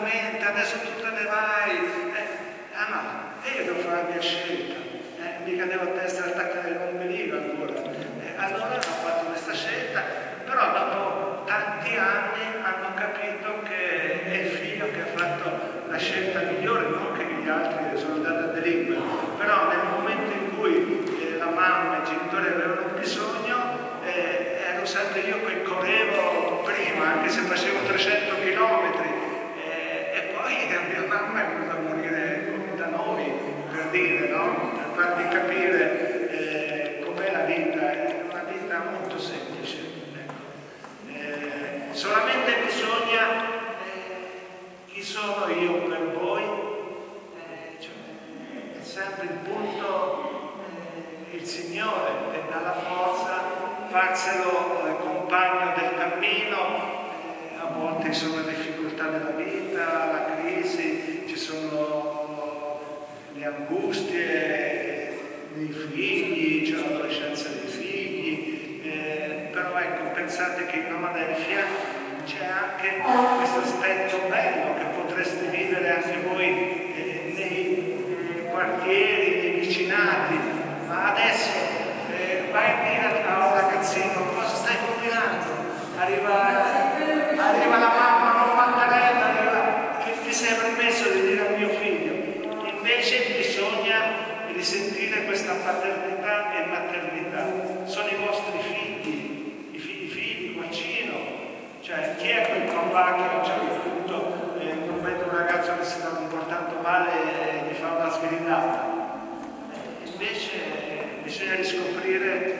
finalmente, adesso tu te ne vai. No, io devo fare la mia scelta. Mica devo a testa attaccare l'ombelico ancora. Allora ho fatto questa scelta, però dopo tanti anni hanno capito che è il figlio che ha fatto la scelta migliore, non che gli altri sono andati a delinquere, però nel momento in cui la mamma e i genitori avevano bisogno, ero sempre io che correvo prima, anche se facevo 300 chilometri, e poi mia mamma è venuta a morire da noi, per dire, no? Per farvi capire com'è la vita, è una vita molto semplice. Ecco. Solamente bisogna, chi sono io per voi? Cioè, è sempre il punto, il Signore, che dà la forza, farselo compagno del cammino. A volte ci sono le difficoltà della vita, la crisi, ci sono le angustie dei figli, c'è l'adolescenza dei figli, però ecco, pensate che in Amadelfia c'è anche questo aspetto bello che potreste vivere anche voi nei quartieri, nei vicinati, ma adesso vai a dire a un ragazzino cosa stai combinando? Arriva la mamma, non mandarella, che ti sei permesso di dire al mio figlio. Invece bisogna risentire questa paternità e maternità. Sono i vostri figli, i figli, bacino. Cioè, chi è quel papà che a un certo punto non vede un ragazzo che si sta comportando male e gli fa una sgridata? Invece bisogna riscoprire